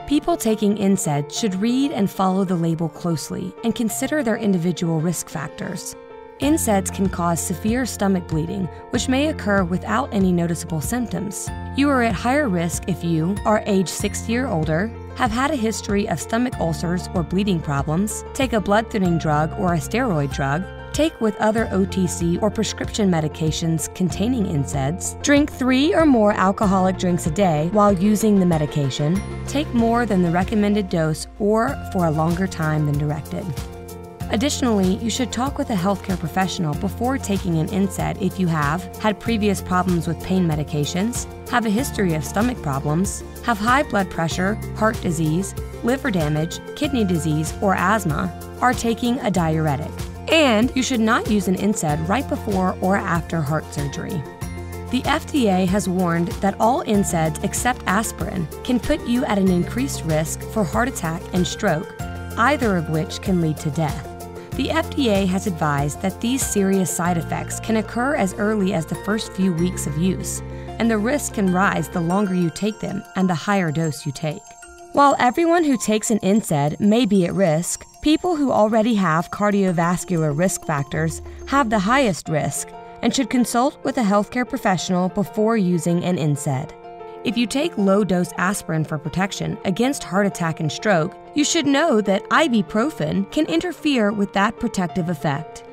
People taking NSAIDs should read and follow the label closely and consider their individual risk factors. NSAIDs can cause severe stomach bleeding, which may occur without any noticeable symptoms. You are at higher risk if you are age 60 or older, have had a history of stomach ulcers or bleeding problems, take a blood-thinning drug or a steroid drug, take with other OTC or prescription medications containing NSAIDs, drink 3 or more alcoholic drinks a day while using the medication, take more than the recommended dose or for a longer time than directed. Additionally, you should talk with a healthcare professional before taking an NSAID if you have had previous problems with pain medications, have a history of stomach problems, have high blood pressure, heart disease, liver damage, kidney disease, or asthma, are taking a diuretic. And you should not use an NSAID right before or after heart surgery. The FDA has warned that all NSAIDs except aspirin can put you at an increased risk for heart attack and stroke, either of which can lead to death. The FDA has advised that these serious side effects can occur as early as the first few weeks of use, and the risk can rise the longer you take them and the higher dose you take. While everyone who takes an NSAID may be at risk, people who already have cardiovascular risk factors have the highest risk and should consult with a healthcare professional before using an NSAID. If you take low-dose aspirin for protection against heart attack and stroke, you should know that ibuprofen can interfere with that protective effect.